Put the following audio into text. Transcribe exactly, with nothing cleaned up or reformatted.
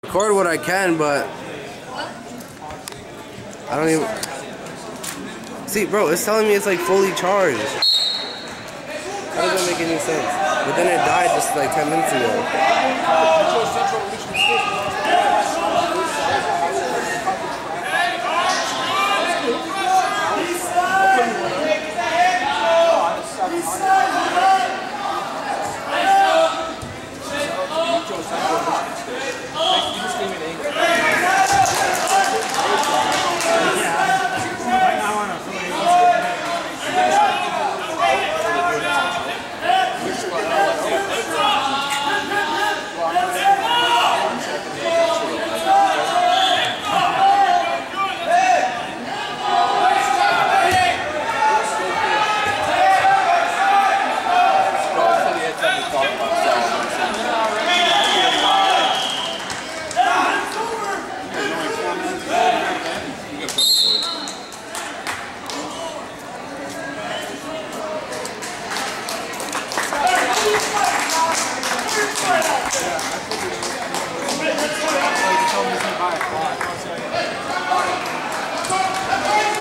record what I can, but I don't even see, bro. It's telling me it's like fully charged. How does that make any sense? But then it died just like ten minutes ago. Yeah.